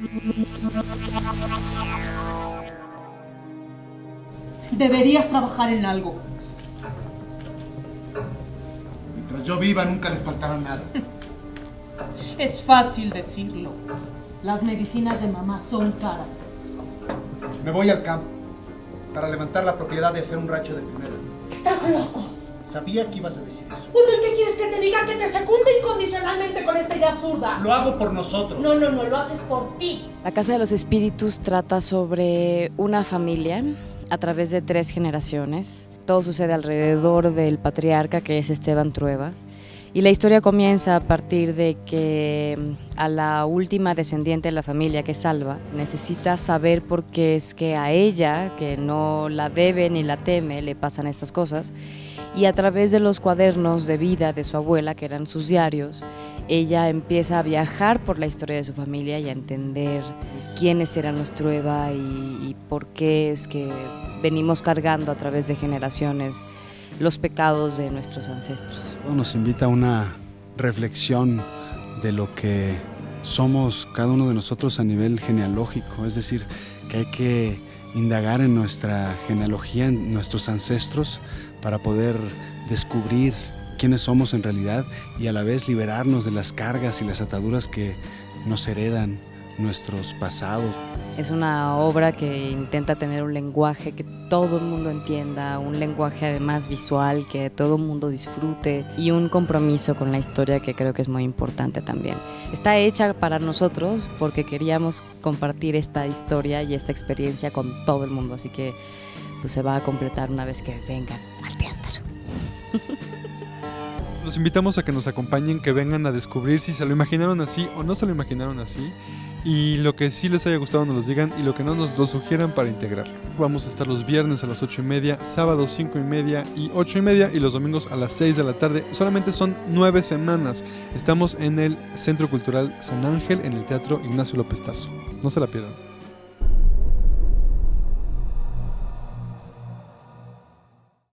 Deberías trabajar en algo. Mientras yo viva, nunca les faltará nada. Es fácil decirlo. Las medicinas de mamá son caras. Me voy al campo para levantar la propiedad y hacer un rancho de primera. ¡Estás loco! Sabía que ibas a decir eso. Bueno, ¿y qué quieres que te diga? Que te secunde incondicionalmente con esta idea absurda. Lo hago por nosotros. No, lo haces por ti. La Casa de los Espíritus trata sobre una familia a través de 3 generaciones. Todo sucede alrededor del patriarca, que es Esteban Trueba. Y la historia comienza a partir de que a la última descendiente de la familia, que es Salva, se necesita saber por qué es que a ella, que no la debe ni la teme, le pasan estas cosas. Y a través de los cuadernos de vida de su abuela, que eran sus diarios, ella empieza a viajar por la historia de su familia y a entender quiénes eran los Trueba y por qué es que venimos cargando a través de generaciones los pecados de nuestros ancestros. Nos invita a una reflexión de lo que somos cada uno de nosotros a nivel genealógico, es decir, que hay que indagar en nuestra genealogía, en nuestros ancestros, para poder descubrir quiénes somos en realidad y a la vez liberarnos de las cargas y las ataduras que nos heredan nuestros pasados. Es una obra que intenta tener un lenguaje que todo el mundo entienda, un lenguaje además visual que todo el mundo disfrute y un compromiso con la historia que creo que es muy importante también. Está hecha para nosotros porque queríamos compartir esta historia y esta experiencia con todo el mundo, así que pues se va a completar una vez que vengan al teatro. Los invitamos a que nos acompañen, que vengan a descubrir si se lo imaginaron así o no se lo imaginaron así, y lo que sí les haya gustado nos los digan y lo que no nos lo sugieran para integrarlo. Vamos a estar los viernes a las 8:30, sábados 5:30 y 8:30 y los domingos a las 6 de la tarde. Solamente son 9 semanas. Estamos en el Centro Cultural San Ángel, en el Teatro Ignacio López Tarso. No se la pierdan.